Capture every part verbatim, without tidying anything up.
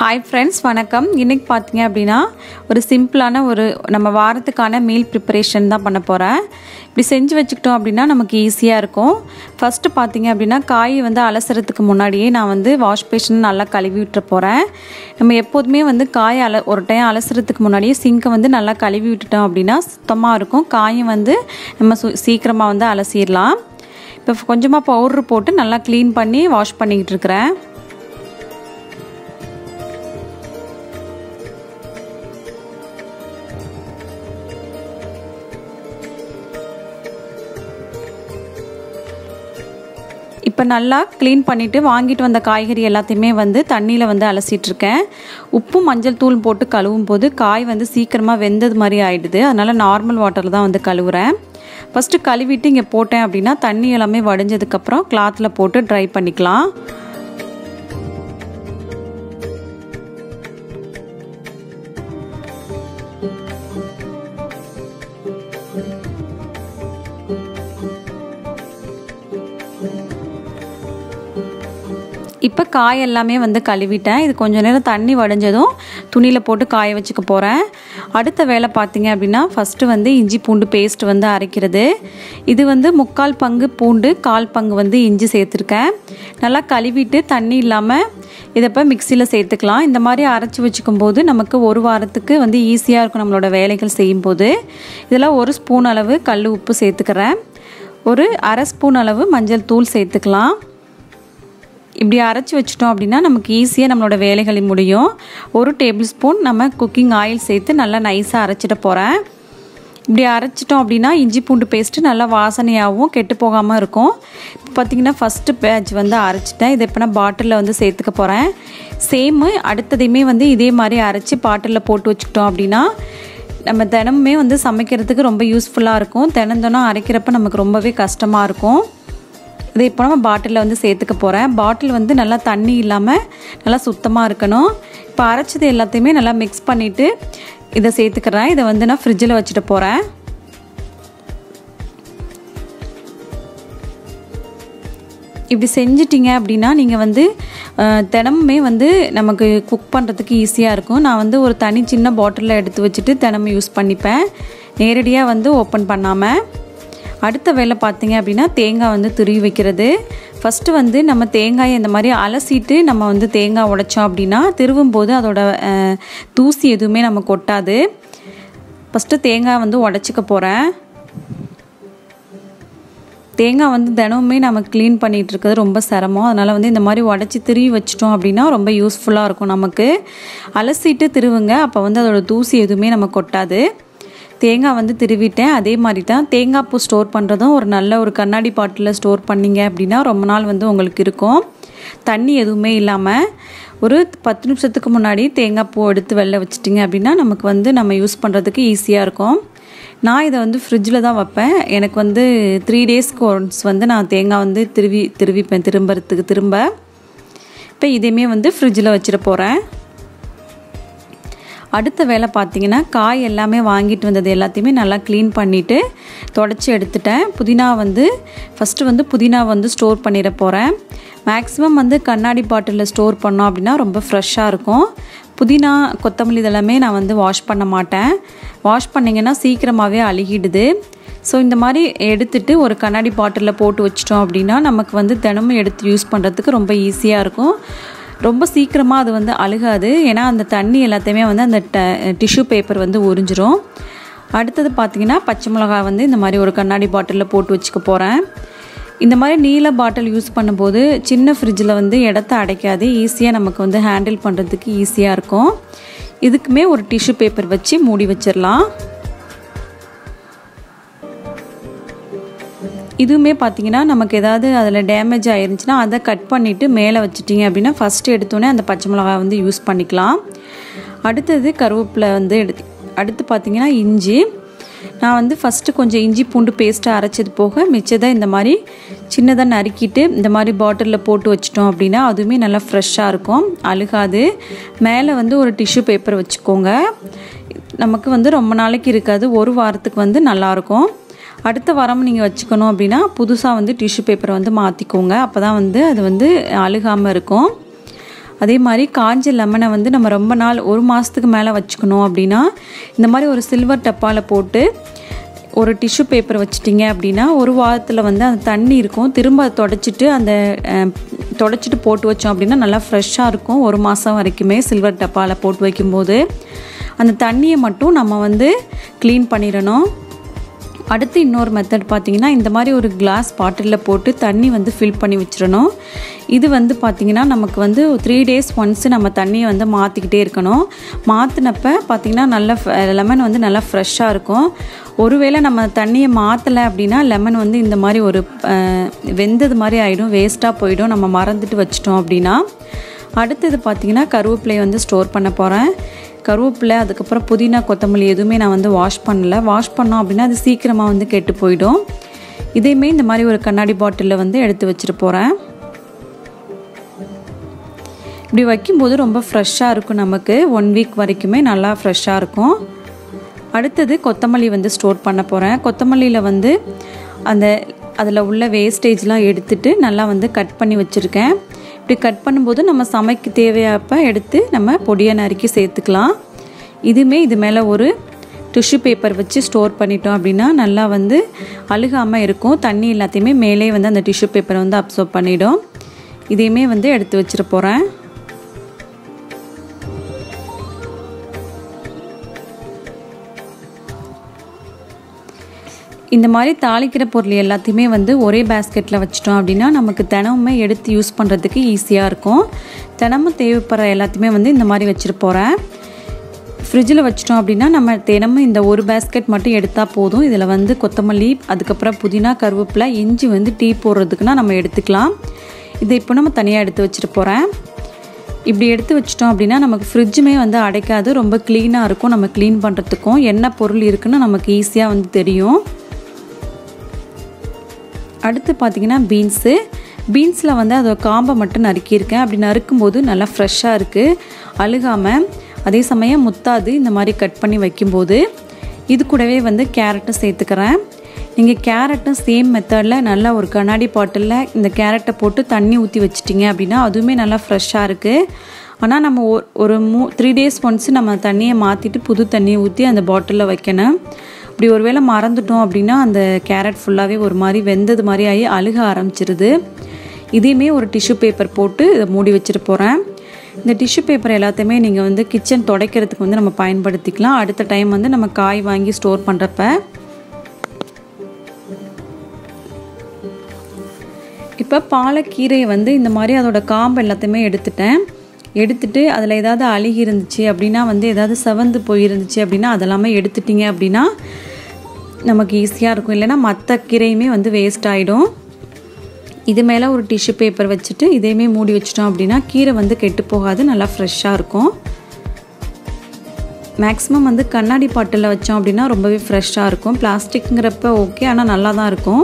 Hi friends, வணக்கம். இன்னைக்கு பாத்தீங்க அப்படினா ஒரு சிம்பிளான ஒரு நம்ம வாரத்துக்கான மீல் preparation தான் பண்ண போறேன். இப்படி செஞ்சு வச்சுக்கிட்டோம் அப்படினா நமக்கு ஈஸியா இருக்கும். ஃபர்ஸ்ட் பாத்தீங்க அப்படினா காய் வந்து அலசறதுக்கு முன்னாடியே நான் வந்து வாஷ் பேஷன் நல்லா கழுவி விட்டுற போறேன். நம்ம எப்பவுமே வந்து காய் அல ஒரு டைம் அலசறதுக்கு முன்னாடியே சிங்கை வந்து நல்லா கழுவி விட்டுட்டோம் அப்படினா சுத்தமா இருக்கும். காயும் வந்து நம்ம சீக்கிரமா வந்து அலசிரலாம். இப்போ கொஞ்சமா பவுடர் போட்டு நல்லா க்ளீன் பண்ணி வாஷ் பண்ணிட்டு இருக்கேன். இப்போ நல்லா க்ளீன் பண்ணிட்டு வாங்கிட்டு வந்த காய்கறி எல்லாத்தையுமே வந்து தண்ணியில் வந்து அலசிட்டு இருக்கேன். உப்பு மஞ்சள் தூள் போட்டு கழுவும் போது காய் வந்து சீக்கிரமாக வெந்தது மாதிரி ஆயிடுது. அதனால நார்மல் வாட்டரில் தான் வந்து கழுவுறேன். ஃபஸ்ட்டு கழுவிட்டு இங்கே போட்டேன் அப்படின்னா தண்ணி எல்லாமே வடிஞ்சதுக்கப்புறம் கிளாத்தில் போட்டு ட்ரை பண்ணிக்கலாம். இப்போ காய் எல்லாமே வந்து கழுவிட்டேன். இது கொஞ்ச நேரம் தண்ணி வடிஞ்சதும் துணியில் போட்டு காய வச்சுக்க போகிறேன். அடுத்த வேலை பார்த்தீங்க அப்படின்னா ஃபஸ்ட்டு வந்து இஞ்சி பூண்டு பேஸ்ட் வந்து அரைக்கிறது. இது வந்து முக்கால் பங்கு பூண்டு கால் பங்கு வந்து இஞ்சி சேர்த்துருக்கேன். நல்லா கழுவிட்டு தண்ணி இல்லாமல் இதை இப்போ மிக்சியில் சேர்த்துக்கலாம். இந்த மாதிரி அரைச்சி வச்சுக்கும் போது நமக்கு ஒரு வாரத்துக்கு வந்து ஈஸியாக இருக்கும் நம்மளோட வேலைகள் செய்யும்போது. இதில் ஒரு ஸ்பூன் அளவு கல் உப்பு சேர்த்துக்கிறேன். ஒரு அரை ஸ்பூன் அளவு மஞ்சள் தூள் சேர்த்துக்கலாம். இப்படி அரைச்சி வச்சிட்டோம் அப்படின்னா நமக்கு ஈஸியாக நம்மளோட வேலைகள் முடியும். ஒரு டேபிள் ஸ்பூன் நம்ம குக்கிங் ஆயில் சேர்த்து நல்லா நைஸாக அரைச்சிட போகிறேன். இப்படி அரைச்சிட்டோம் அப்படின்னா இஞ்சி பூண்டு பேஸ்ட்டு நல்லா வாசனையாகவும் கெட்டு போகாமல் இருக்கும். இப்போ பார்த்திங்கன்னா ஃபஸ்ட்டு பேட்ச் வந்து அரைச்சிட்டேன். இதை இப்போ நான் பாட்டிலில் வந்து சேர்த்துக்க போகிறேன். சேமு அடுத்ததையுமே வந்து இதே மாதிரி அரைச்சி பாட்டிலில் போட்டு வச்சுக்கிட்டோம் அப்படின்னா நம்ம தினமுமே வந்து சமைக்கிறதுக்கு ரொம்ப யூஸ்ஃபுல்லாக இருக்கும். தினம் தினம் அரைக்கிறப்ப நமக்கு ரொம்பவே கஷ்டமாக இருக்கும். இதை இப்போ நம்ம பாட்டிலில் வந்து சேர்த்துக்க போகிறேன். பாட்டில் வந்து நல்லா தண்ணி இல்லாமல் நல்லா சுத்தமாக இருக்கணும். இப்போ அரைச்சது எல்லாத்தையுமே நல்லா மிக்ஸ் பண்ணிவிட்டு இதை சேர்த்துக்கிறேன். இதை வந்து நான் ஃப்ரிட்ஜில் வச்சுட்டு போகிறேன். இப்படி செஞ்சிட்டிங்க அப்படின்னா நீங்கள் வந்து தினமுமே வந்து நமக்கு குக் பண்ணுறதுக்கு ஈஸியாக இருக்கும். நான் வந்து ஒரு தனி சின்ன பாட்டிலில் எடுத்து வச்சுட்டு தினமும் யூஸ் பண்ணிப்பேன், நேரடியாக வந்து ஓப்பன் பண்ணாமல். அடுத்த வேலை பார்த்தீங்க அப்படின்னா தேங்காய் வந்து துருவி வைக்கிறது. ஃபஸ்ட்டு வந்து நம்ம தேங்காயை இந்த மாதிரி அலசிட்டு நம்ம வந்து தேங்காய் உடைச்சோம் அப்படின்னா திருவும் போது அதோட தூசி எதுவுமே நம்ம கொட்டாது. ஃபஸ்ட்டு தேங்காய் வந்து உடைச்சிக்க போகிறேன். தேங்காய் வந்து தினமுமே நம்ம க்ளீன் பண்ணிகிட்டு இருக்கிறது ரொம்ப சிரமம். அதனால் வந்து இந்த மாதிரி உடச்சி திருவி வச்சிட்டோம் அப்படின்னா ரொம்ப யூஸ்ஃபுல்லாக இருக்கும் நமக்கு. அலசிட்டு திருவுங்க, அப்போ வந்து அதோட தூசி எதுவுமே நம்ம கொட்டாது. தேங்காய் வந்து திருவிட்டேன். அதே மாதிரி தான் தேங்காய் பூ ஸ்டோர் பண்ணுறதும் ஒரு நல்ல ஒரு கண்ணாடி பாட்டிலில் ஸ்டோர் பண்ணிங்க அப்படின்னா ரொம்ப நாள் வந்து உங்களுக்கு இருக்கும். தண்ணி எதுவுமே இல்லாமல் ஒரு பத்து நிமிஷத்துக்கு முன்னாடி தேங்காய் பூ எடுத்து வெளில வச்சிட்டிங்க அப்படின்னா நமக்கு வந்து நம்ம யூஸ் பண்ணுறதுக்கு ஈஸியாக இருக்கும். நான் இதை வந்து ஃப்ரிட்ஜில் தான் வைப்பேன். எனக்கு வந்து த்ரீ டேஸ்க்கு ஒன்ஸ் வந்து நான் தேங்காய் வந்து திருவி திருவிப்பேன் திரும்புறதுக்கு திரும்ப. இப்போ இதையுமே வந்து ஃப்ரிட்ஜில் வச்சிட போகிறேன். அடுத்த வேலை பார்த்தீங்கன்னா காய் எல்லாமே வாங்கிட்டு வந்தது எல்லாத்தையுமே நல்லா க்ளீன் பண்ணிவிட்டு தொடச்சி எடுத்துட்டேன். புதினா வந்து ஃபஸ்ட்டு வந்து புதினா வந்து ஸ்டோர் பண்ணிட போகிறேன். மேக்ஸிமம் வந்து கண்ணாடி பாட்டிலில் ஸ்டோர் பண்ணோம் அப்படின்னா ரொம்ப ஃப்ரெஷ்ஷாக இருக்கும். புதினா கொத்தமல்லி இதெல்லாமே நான் வந்து வாஷ் பண்ண மாட்டேன். வாஷ் பண்ணிங்கன்னா சீக்கிரமாகவே அழுகிடுது. ஸோ இந்த மாதிரி எடுத்துகிட்டு ஒரு கண்ணாடி பாட்டிலில் போட்டு வச்சிட்டோம் அப்படின்னா நமக்கு வந்து தினமும் எடுத்து யூஸ் பண்ணுறதுக்கு ரொம்ப ஈஸியாக இருக்கும். ரொம்ப சீக்கிரமாக அது வந்து அழுகாது. ஏன்னா அந்த தண்ணி எல்லாத்தையுமே வந்து அந்த ட டிஷ்யூ பேப்பர் வந்து உறிஞ்சிரும். அடுத்தது பார்த்திங்கன்னா பச்சை மிளகாய் வந்து இந்த மாதிரி ஒரு கண்ணாடி பாட்டிலில் போட்டு வச்சுக்க போகிறேன். இந்த மாதிரி நீல பாட்டில் யூஸ் பண்ணும்போது சின்ன ஃப்ரிட்ஜில் வந்து இடத்த அடைக்காது. ஈஸியாக நமக்கு வந்து ஹேண்டில் பண்ணுறதுக்கு ஈஸியாக இருக்கும். இதுக்குமே ஒரு டிஷ்யூ பேப்பர் வச்சு மூடி வச்சிடலாம். இதுவுமே பார்த்திங்கன்னா நமக்கு ஏதாவது அதில் டேமேஜ் ஆயிருந்துச்சுன்னா அதை கட் பண்ணிவிட்டு மேலே வச்சுட்டிங்க அப்படின்னா ஃபஸ்ட்டு எடுத்தோடனே அந்த பச்சை மிளகாய் வந்து யூஸ் பண்ணிக்கலாம். அடுத்தது கருவேப்பிலை வந்து எடுத்து அடுத்து பார்த்திங்கன்னா இஞ்சி. நான் வந்து ஃபஸ்ட்டு கொஞ்சம் இஞ்சி பூண்டு பேஸ்ட்டை அரைச்சது போக மிச்சதை இந்த மாதிரி சின்னதாக நறுக்கிட்டு இந்த மாதிரி பாட்டிலில் போட்டு வச்சிட்டோம் அப்படின்னா அதுவுமே நல்லா ஃப்ரெஷ்ஷாக இருக்கும், அழுகாது. மேலே வந்து ஒரு டிஷ்யூ பேப்பர் வச்சுக்கோங்க. நமக்கு வந்து ரொம்ப நாளைக்கு இருக்காது, ஒரு வாரத்துக்கு வந்து நல்லாயிருக்கும். அடுத்த வாரம் நீங்கள் வச்சுக்கணும் அப்படின்னா புதுசாக வந்து டிஷ்யூ பேப்பரை வந்து மாற்றிக்கோங்க. அப்போ தான் வந்து அது வந்து அழுகாமல் இருக்கும். அதே மாதிரி காஞ்ச லெமனை வந்து நம்ம ரொம்ப நாள் ஒரு மாதத்துக்கு மேலே வச்சுக்கணும் அப்படின்னா இந்த மாதிரி ஒரு சில்வர் டப்பாவில் போட்டு ஒரு டிஷ்யூ பேப்பர் வச்சிட்டிங்க அப்படின்னா ஒரு வாரத்தில் வந்து அந்த தண்ணி இருக்கும், திரும்ப தொடச்சிட்டு அந்த தொடச்சிட்டு போட்டு வச்சோம் அப்படின்னா நல்லா ஃப்ரெஷ்ஷாக இருக்கும். ஒரு மாதம் வரைக்குமே சில்வர் டப்பாவில் போட்டு வைக்கும்போது அந்த தண்ணியை மட்டும் நம்ம வந்து க்ளீன் பண்ணிடணும். அடுத்து இன்னொரு மெத்தட் பார்த்திங்கன்னா இந்த மாதிரி ஒரு கிளாஸ் பாட்டிலில் போட்டு தண்ணி வந்து ஃபில் பண்ணி வச்சிடணும். இது வந்து பார்த்திங்கன்னா நமக்கு வந்து த்ரீ டேஸ் ஒன்ஸு நம்ம தண்ணியை வந்து மாற்றிக்கிட்டே இருக்கணும். மாற்றினப்ப பார்த்திங்கன்னா நல்ல லெமன் வந்து நல்லா ஃப்ரெஷ்ஷாக இருக்கும். ஒருவேளை நம்ம தண்ணியை மாற்றலை அப்படின்னா லெமன் வந்து இந்த மாதிரி ஒரு வெந்தது மாதிரி ஆகிடும், வேஸ்ட்டாக போயிடும் நம்ம மறந்துட்டு வச்சிட்டோம் அப்படின்னா. அடுத்தது பார்த்திங்கன்னா கருவேப்பிலையை வந்து ஸ்டோர் பண்ண போகிறேன். கருவேப்பிலை அதுக்கப்புறம் புதினா கொத்தமல்லி எதுவுமே நான் வந்து வாஷ் பண்ணலை. வாஷ் பண்ணோம் அப்படின்னா அது சீக்கிரமாக வந்து கெட்டு போயிடும். இதையுமே இந்த மாதிரி ஒரு கண்ணாடி பாட்டிலில் வந்து எடுத்து வச்சுட்டு போகிறேன். இப்படி வைக்கும்போது ரொம்ப ஃப்ரெஷ்ஷாக இருக்கும், நமக்கு ஒன் வீக் வரைக்குமே நல்லா ஃப்ரெஷ்ஷாக இருக்கும். அடுத்தது கொத்தமல்லி வந்து ஸ்டோர் பண்ண போகிறேன். கொத்தமல்லியில் வந்து அந்த அதில் உள்ள வேஸ்டேஜ்லாம் எடுத்துட்டு நல்லா வந்து கட் பண்ணி வச்சுருக்கேன். இப்படி கட் பண்ணும்போது நம்ம சமைக்க தேவையாப்போ எடுத்து நம்ம பொடியை நறுக்கி சேர்த்துக்கலாம். இதுவுமே இது மேலே ஒரு டிஷ்யூ பேப்பர் வச்சு ஸ்டோர் பண்ணிட்டோம் அப்படின்னா நல்லா வந்து அழுகாமல் இருக்கும். தண்ணி எல்லாத்தையுமே மேலே வந்து அந்த டிஷ்யூ பேப்பரை வந்து அப்சர்வ் பண்ணிடும். இதையுமே வந்து எடுத்து வச்சுட்டு போகிறேன். இந்த மாதிரி தாளிக்கிற பொருள் எல்லாத்தையுமே வந்து ஒரே பேஸ்கெட்டில் வச்சிட்டோம் அப்படின்னா நமக்கு தினமுமே எடுத்து யூஸ் பண்ணுறதுக்கு ஈஸியாக இருக்கும். தினமும் தேவைப்படுற எல்லாத்தையுமே வந்து இந்த மாதிரி வச்சுட்டு போகிறேன். ஃப்ரிட்ஜில் வச்சிட்டோம் அப்படின்னா நம்ம தினமும் இந்த ஒரு பேஸ்கெட் மட்டும் எடுத்தால் போதும். இதில் வந்து கொத்தமல்லி, அதுக்கப்புறம் புதினா, கருவேப்பிலை, இஞ்சி வந்து டீ போடுறதுக்குன்னா நம்ம எடுத்துக்கலாம். இதை இப்போ நம்ம தனியாக எடுத்து வச்சுட்டு போகிறேன். இப்படி எடுத்து வச்சிட்டோம் அப்படின்னா நமக்கு ஃப்ரிட்ஜுமே வந்து அடைக்காது, ரொம்ப க்ளீனாக இருக்கும். நம்ம க்ளீன் பண்ணுறதுக்கும் என்ன பொருள் இருக்குன்னு நமக்கு ஈஸியாக வந்து தெரியும். அடுத்து பார்த்திங்கன்னா பீன்ஸு. பீன்ஸில் வந்து அதோட காம்பை மட்டும் நறுக்கியிருக்கேன். அப்படி நறுக்கும்போது நல்லா ஃப்ரெஷ்ஷாக இருக்குது, அழுகாமல், அதே சமயம் முத்தாது. இந்த மாதிரி கட் பண்ணி வைக்கும்போது இது கூடவே வந்து கேரட்டும் சேர்த்துக்கிறேன். நீங்கள் கேரட்டும் சேம் மெத்தடில் நல்லா ஒரு கண்ணாடி பாட்டிலில் இந்த கேரட்டை போட்டு தண்ணி ஊற்றி வச்சிட்டிங்க அப்படின்னா அதுவுமே நல்லா ஃப்ரெஷ்ஷாக இருக்குது. ஆனால் நம்ம ஒரு மூ த்ரீ டேஸ் ஒன்ஸு நம்ம தண்ணியை மாற்றிட்டு புது தண்ணியை ஊற்றி அந்த பாட்டிலில் வைக்கணும். இப்படி ஒரு வேளை மறந்துட்டோம் அப்படின்னா அந்த கேரட் ஃபுல்லாகவே ஒரு மாதிரி வெந்தது மாதிரி ஆகி அழுக ஆரம்பிச்சிருது. இதையுமே ஒரு டிஷ்யூ பேப்பர் போட்டு இதை மூடி வச்சுட்டு போகிறேன். இந்த டிஷ்யூ பேப்பர் எல்லாத்தையுமே நீங்கள் வந்து கிச்சன் துடைக்கிறதுக்கு வந்து நம்ம பயன்படுத்திக்கலாம். அடுத்த டைம் வந்து நம்ம காய் வாங்கி ஸ்டோர் பண்ணுறப்ப. இப்போ பாலக்கீரையை வந்து இந்த மாதிரி அதோட காம்பு எல்லாத்தையுமே எடுத்துட்டேன். எடுத்துட்டு அதில் ஏதாவது அழுகி இருந்துச்சு அப்படின்னா வந்து ஏதாவது செவந்து போயிருந்துச்சு அப்படின்னா அதெல்லாமே எடுத்துட்டிங்க அப்படின்னா நமக்கு ஈஸியாக இருக்கும். இல்லைனா மற்ற கீரையுமே வந்து வேஸ்ட் ஆகிடும். இது மேலே ஒரு டிஷ்யூ பேப்பர் வச்சுட்டு இதையுமே மூடி வச்சிட்டோம் அப்படின்னா கீரை வந்து கெட்டு போகாது, நல்லா ஃப்ரெஷ்ஷாக இருக்கும். மேக்ஸிமம் வந்து கண்ணாடி பாட்டிலில் வச்சோம் அப்படின்னா ரொம்பவே ஃப்ரெஷ்ஷாக இருக்கும். பிளாஸ்டிக்ங்கிறப்ப ஓகே, ஆனால் நல்லா தான் இருக்கும்.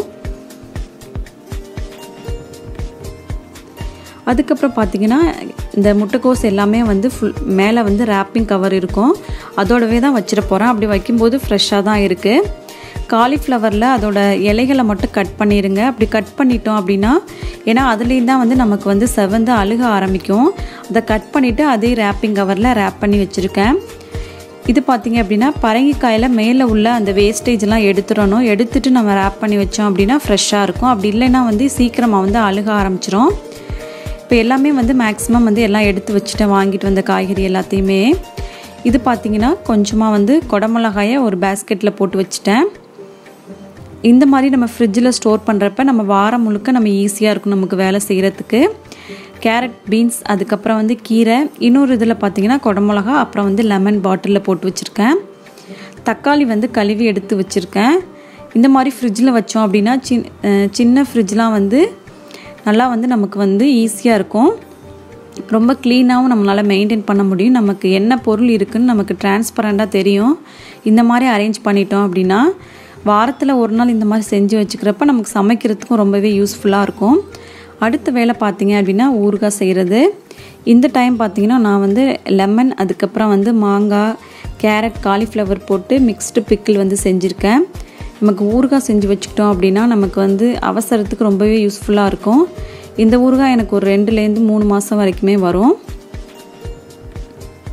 அதுக்கப்புறம் பார்த்திங்கன்னா இந்த முட்டைக்கோஸ் எல்லாமே வந்து ஃபுல் மேலே வந்து ரேப்பிங் கவர் இருக்கும், அதோடவே தான் வச்சிட போகிறேன். அப்படி வைக்கும்போது ஃப்ரெஷ்ஷாக தான் இருக்குது. காலிஃப்ளவரில் அதோட இலைகளை மட்டும் கட் பண்ணிடுங்க. அப்படி கட் பண்ணிட்டோம் அப்படின்னா ஏன்னா அதுலேயும் தான் வந்து நமக்கு வந்து செவந்து அழுக ஆரம்பிக்கும். அதை கட் பண்ணிவிட்டு அதே ரேப்பிங் கவரில் ரேப் பண்ணி வச்சுருக்கேன். இது பார்த்திங்க அப்படின்னா பரங்கிக்காயில் மேலே உள்ள அந்த வேஸ்டேஜ்லாம் எடுத்துடணும். எடுத்துகிட்டு நம்ம ரேப் பண்ணி வச்சோம் அப்படின்னா ஃப்ரெஷ்ஷாக இருக்கும். அப்படி இல்லைன்னா வந்து சீக்கிரமாக வந்து அழுக ஆரம்பிச்சிடும். இப்போ எல்லாமே வந்து மேக்ஸிமம் வந்து எல்லாம் எடுத்து வச்சுட்டேன், வாங்கிட்டு வந்த காய்கறி எல்லாத்தையுமே. இது பார்த்திங்கன்னா கொஞ்சமாக வந்து குடமிளகாயை ஒரு பேஸ்கெட்டில் போட்டு வச்சுட்டேன். இந்த மாதிரி நம்ம ஃப்ரிட்ஜில் ஸ்டோர் பண்ணுறப்ப நம்ம வாரம் முழுக்க நம்ம ஈஸியாக இருக்கும் நமக்கு வேலை செய்கிறதுக்கு. கேரட், பீன்ஸ், அதுக்கப்புறம் வந்து கீரை, இன்னொரு இதில் பார்த்திங்கன்னா குடமிளகா, அப்புறம் வந்து லெமன் பாட்டிலில் போட்டு வச்சுருக்கேன். தக்காளி வந்து கழுவி எடுத்து வச்சுருக்கேன். இந்த மாதிரி ஃப்ரிட்ஜில் வச்சோம் அப்படின்னா சின் சின்ன ஃப்ரிட்ஜ்லாம் வந்து நல்லா வந்து நமக்கு வந்து ஈஸியாக இருக்கும். ரொம்ப க்ளீனாகவும் நம்மளால் மெயின்டைன் பண்ண முடியும். நமக்கு என்ன பொருள் இருக்குதுன்னு நமக்கு டிரான்ஸ்பரண்ட்டாக தெரியும். இந்த மாதிரி அரேஞ்ச் பண்ணிட்டோம் அப்படின்னா வாரத்தில் ஒரு நாள் இந்த மாதிரி செஞ்சு வச்சுக்கிறப்ப நமக்கு சமைக்கிறதுக்கும் ரொம்பவே யூஸ்ஃபுல்லாக இருக்கும். அடுத்த வேலை பார்த்திங்க அப்படின்னா ஊறுகாய் செய்கிறது. இந்த டைம் பார்த்திங்கன்னா நான் வந்து லெமன், அதுக்கப்புறம் வந்து மாங்காய், கேரட், காலிஃப்ளவர் போட்டு மிக்ஸ்டு பிக்கிள் வந்து செஞ்சுருக்கேன். நமக்கு ஊறுகாய் செஞ்சு வச்சுக்கிட்டோம் அப்படின்னா நமக்கு வந்து அவசரத்துக்கு ரொம்பவே யூஸ்ஃபுல்லாக இருக்கும். இந்த ஊறுகாய் எனக்கு ஒரு ரெண்டுலேருந்து மூணு மாதம் வரைக்குமே வரும்.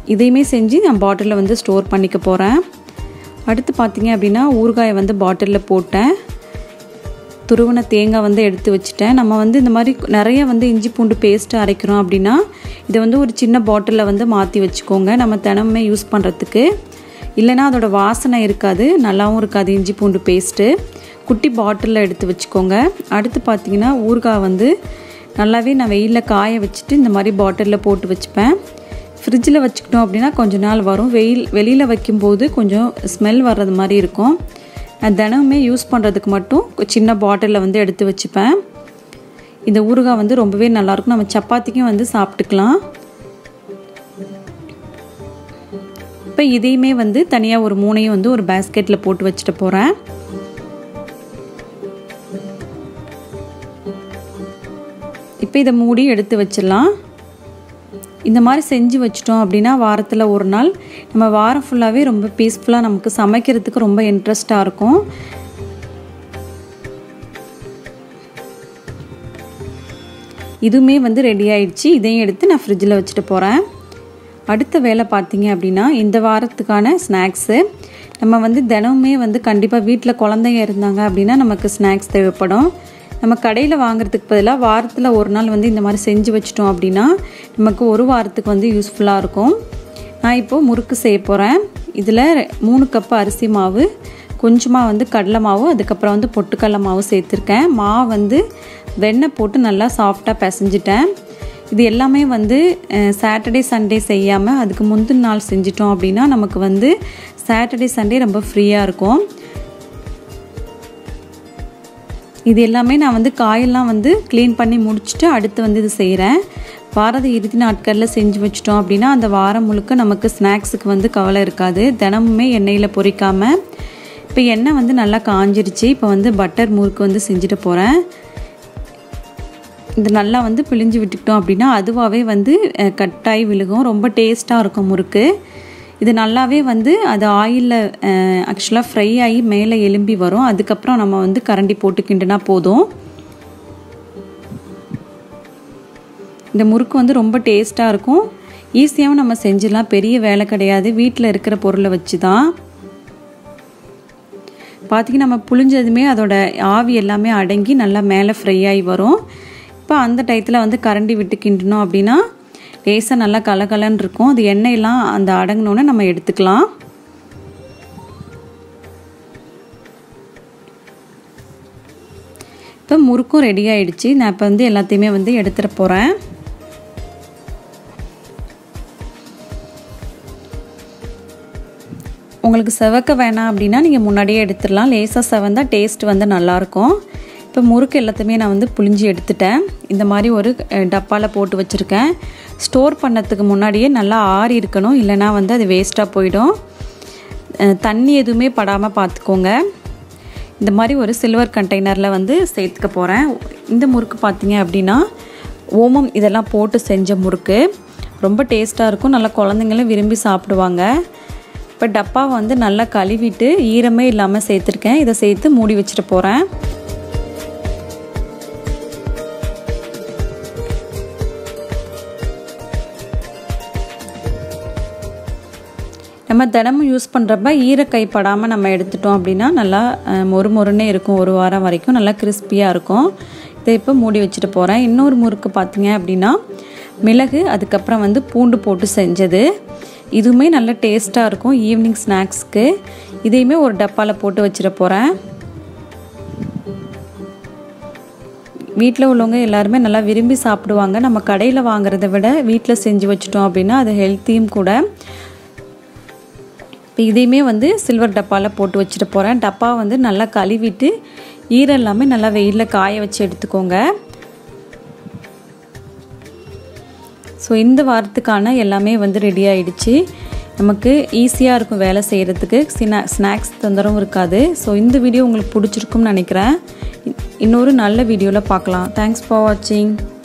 இதையுமே செஞ்சு நான் பாட்டிலில் வந்து ஸ்டோர் பண்ணிக்க போகிறேன். அடுத்து பார்த்திங்க அப்படின்னா ஊறுகாயை வந்து பாட்டிலில் போட்டேன். துருவன தேங்காய் வந்து எடுத்து வச்சுட்டேன். நம்ம வந்து இந்த மாதிரி நிறைய வந்து இஞ்சி பூண்டு பேஸ்ட்டு அரைக்கிறோம் அப்படின்னா இதை வந்து ஒரு சின்ன பாட்டிலில் வந்து மாற்றி வச்சுக்கோங்க, நம்ம தினமுமே யூஸ் பண்ணுறதுக்கு. இல்லைனா அதோடய வாசனை இருக்காது, நல்லாவும் இருக்காது இஞ்சி பூண்டு பேஸ்ட்டு. குட்டி பாட்டிலில் எடுத்து வச்சுக்கோங்க. அடுத்து பார்த்திங்கன்னா ஊறுகாய் வந்து நல்லாவே நான் வெயிலில் காய வச்சுட்டு இந்த மாதிரி பாட்டிலில் போட்டு வச்சுப்பேன். ஃப்ரிட்ஜில் வச்சுக்கிட்டோம் அப்படின்னா கொஞ்சம் நாள் வரும். வெயில் வெளியில் வைக்கும்போது கொஞ்சம் ஸ்மெல் வர்றது மாதிரி இருக்கும். நான் தினமுமே யூஸ் பண்ணுறதுக்கு மட்டும் சின்ன பாட்டிலில் வந்து எடுத்து வச்சுப்பேன். இந்த ஊறுகாய் வந்து ரொம்பவே நல்லாயிருக்கும். நம்ம சப்பாத்திக்கும் வந்து சாப்பிட்டுக்கலாம். இப்போ இதையுமே வந்து தனியாக ஒரு மூணையும் வந்து ஒரு பேஸ்கெட்டில் போட்டு வச்சுட்டு போகிறேன். இப்போ இதை மூடி எடுத்து வச்சிடலாம். இந்த மாதிரி செஞ்சு வச்சிட்டோம் அப்படின்னா வாரத்தில் ஒரு நாள் நம்ம வாரம் ஃபுல்லாகவே ரொம்ப பீஸ்ஃபுல்லாக நமக்கு சமைக்கிறதுக்கு ரொம்ப இன்ட்ரெஸ்டாக இருக்கும். இதுவுமே வந்து ரெடி ஆயிடுச்சு. இதையும் எடுத்து நான் ஃப்ரிட்ஜில் வச்சுட்டு போகிறேன். அடுத்த வேலை பார்த்தீங்க அப்படின்னா இந்த வாரத்துக்கான ஸ்நாக்ஸு. நம்ம வந்து தினமுமே வந்து கண்டிப்பாக வீட்டில் குழந்தைங்க இருந்தாங்க அப்படின்னா நமக்கு ஸ்நாக்ஸ் தேவைப்படும். நம்ம கடையில் வாங்குறதுக்கு பதிலாக வாரத்தில் ஒரு நாள் வந்து இந்த மாதிரி செஞ்சு வச்சிட்டோம் அப்படின்னா நமக்கு ஒரு வாரத்துக்கு வந்து யூஸ்ஃபுல்லாக இருக்கும். நான் இப்போது முறுக்கு செய்ய போகிறேன். இதில் மூணு கப்பு அரிசி மாவு, கொஞ்சமாக வந்து கடலை மாவு, அதுக்கப்புறம் வந்து பொட்டுக்கடலை மாவு சேர்த்துருக்கேன். மாவு வந்து வெண்ணெய் போட்டு நல்லா சாஃப்டாக பிசைஞ்சிட்டேன். இது எல்லாமே வந்து சாட்டர்டே சண்டே செய்யாமல் அதுக்கு முந்தின நாள் செஞ்சிட்டோம் அப்படின்னா நமக்கு வந்து சாட்டர்டே சண்டே ரொம்ப ஃப்ரீயாக இருக்கும். இது எல்லாமே நான் வந்து காயெல்லாம் வந்து க்ளீன் பண்ணி முடிச்சுட்டு அடுத்து வந்து இது செய்கிறேன். வாரத இறுதி நாட்களில் செஞ்சு வச்சிட்டோம் அப்படின்னா அந்த வாரம் முழுக்க நமக்கு ஸ்நாக்ஸுக்கு வந்து கவலை இருக்காது. தினமுமே எண்ணெயில் பொரிக்காமல். இப்போ எண்ணெய் வந்து நல்லா காஞ்சிருச்சு. இப்போ வந்து பட்டர் முறுக்கு வந்து செஞ்சுட்டு போகிறேன். இது நல்லா வந்து பிழிஞ்சு விட்டுக்கிட்டோம் அப்படின்னா அதுவாகவே வந்து கட்டாகி விழுகும். ரொம்ப டேஸ்ட்டாக இருக்கும் முறுக்கு. இது நல்லாவே வந்து அது ஆயிலில் ஆக்சுவலாக ஃப்ரை ஆகி மேலே எலும்பி வரும். அதுக்கப்புறம் நம்ம வந்து கரண்டி போட்டு கிண்டுனா போதும். இந்த முறுக்கு வந்து ரொம்ப டேஸ்ட்டாக இருக்கும். ஈஸியாகவும் நம்ம செஞ்சிடலாம், பெரிய வேலை கிடையாது. வீட்டில் இருக்கிற பொருளை வச்சு தான் பார்த்திங்கன்னா நம்ம புளிஞ்சதுமே அதோட ஆவி எல்லாமே அடங்கி நல்லா மேலே ஃப்ரை ஆகி வரும். இப்போ அந்த டயத்தில் வந்து கரண்டி விட்டு கிண்டணும் அப்படின்னா லேசாக நல்லா கலகலன்னு இருக்கும். அது எண்ணெயெல்லாம் அந்த அடங்கினோன்னே நம்ம எடுத்துக்கலாம். இப்போ முறுக்கும் ரெடி ஆகிடுச்சு. நான் இப்போ வந்து எல்லாத்தையுமே வந்து எடுத்துகிட்டு போகிறேன். உங்களுக்கு செவக்க வேணாம் அப்படின்னா நீங்கள் முன்னாடியே எடுத்துடலாம். லேசாக செவந்தால் டேஸ்ட் வந்து நல்லாயிருக்கும். இப்போ முறுக்கு எல்லாத்தையுமே நான் வந்து புளிஞ்சு எடுத்துட்டேன். இந்த மாதிரி ஒரு டப்பாவில் போட்டு வச்சுருக்கேன். ஸ்டோர் பண்ணதுக்கு முன்னாடியே நல்லா ஆறி இருக்கணும், இல்லைனா வந்து அது வேஸ்ட்டாக போயிடும். தண்ணி எதுவுமே படாமல் பார்த்துக்கோங்க. இந்த மாதிரி ஒரு சில்வர் கண்டெய்னரில் வந்து சேர்த்துக்க போகிறேன். இந்த முறுக்கு பார்த்தீங்க அப்படின்னா ஓமம் இதெல்லாம் போட்டு செஞ்ச முறுக்கு ரொம்ப டேஸ்ட்டாக இருக்கும். நல்லா குழந்தைங்களும் விரும்பி சாப்பிடுவாங்க. இப்போ டப்பாவை வந்து நல்லா கழுவிட்டு ஈரமே இல்லாமல் சேர்த்துருக்கேன். இதை சேர்த்து மூடி வச்சுட்டு போகிறேன். நம்ம தினமும் யூஸ் பண்ணுறப்ப ஈரக்கை படாமல் நம்ம எடுத்துட்டோம் அப்படின்னா நல்லா மொறு மொறுன்னே இருக்கும். ஒரு வாரம் வரைக்கும் நல்லா கிறிஸ்பியாக இருக்கும். இதை இப்போ மூடி வச்சுட்டு போகிறேன். இன்னொரு முறுக்கு பார்த்தீங்க அப்படின்னா மிளகு அதுக்கப்புறம் வந்து பூண்டு போட்டு செஞ்சது. இதுவுமே நல்ல டேஸ்ட்டாக இருக்கும் ஈவினிங் ஸ்நாக்ஸ்க்கு. இதையுமே ஒரு டப்பாவில் போட்டு வச்சுட்டு போகிறேன். வீட்டில் உள்ளவங்க எல்லாருமே நல்லா விரும்பி சாப்பிடுவாங்க. நம்ம கடையில் வாங்குறத விட வீட்டில் செஞ்சு வச்சுட்டோம் அப்படின்னா அது ஹெல்த்தியும் கூட. இப்போ இதையுமே வந்து சில்வர் டப்பாவில் போட்டு வச்சுட்டு போகிறேன். டப்பா வந்து நல்லா கழுவிட்டு ஈரம் எல்லாமே நல்லா வெயிலில் காய வச்சு எடுத்துக்கோங்க. ஸோ இந்த வாரத்துக்கான எல்லாமே வந்து ரெடி ஆகிடுச்சு. நமக்கு ஈஸியாக இருக்கும் வேலை செய்கிறதுக்கு. ஸ்னா ஸ்நாக்ஸ் தொந்தரவும் இருக்காது. ஸோ இந்த வீடியோ உங்களுக்கு பிடிச்சிருக்கும்னு நினைக்கிறேன். இன்னொரு நல்ல வீடியோவில் பார்க்கலாம். தேங்க்ஸ் ஃபார் வாட்சிங்.